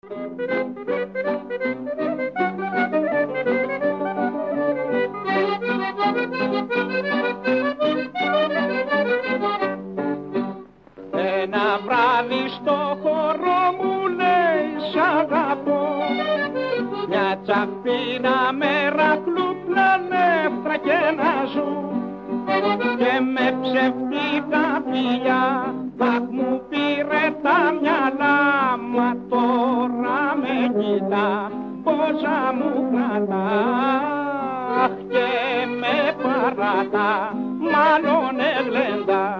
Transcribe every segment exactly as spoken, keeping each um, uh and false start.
Ένα βράδυ στο χώρο μου λέει σ' αγαπώ, μια τσαφίνα μέρα κλούπλα νεύτρα και να ζουν, και με ψευτικά φιλιά αχ μου πήρε τα μυαλά, μα τώρα με κοιτά πόσα μου κρατά, αχ και με παρατά μάλλον ελέντα.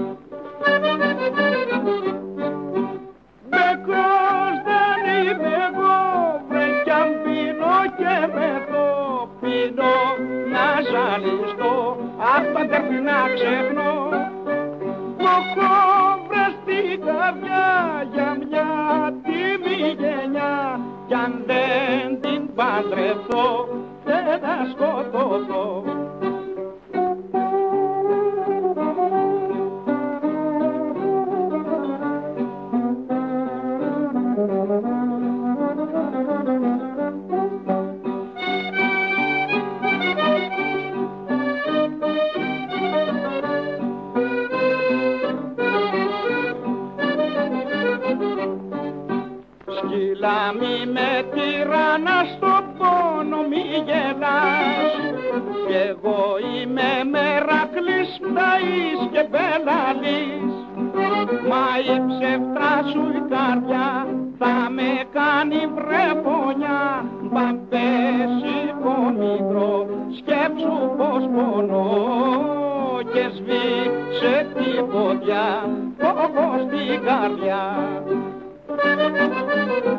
Μπεκός δεν είμαι εγώ, βρε κι αν πίνω και με το πίνω να ζαλιστώ, αχ πατέρφη να ξεχνώ. Έχω βρε στην καρδιά για μια τιμή γενιά, κι αν δεν την παντρευτώ δεν θα σκοτωθώ. Σκύλα μη με τυραννά στο πόνο μη γελάς, κι εγώ είμαι Μερακλής Πταής και Πελαλής, μα η ψεύτρα σου η καρδιά θα με κάνει βρεφωνιά, μπα πέσει κομιτρό σκέψου πως πονώ, και σβήξε τη φωτιά φόβο στην καρδιά. Thank you.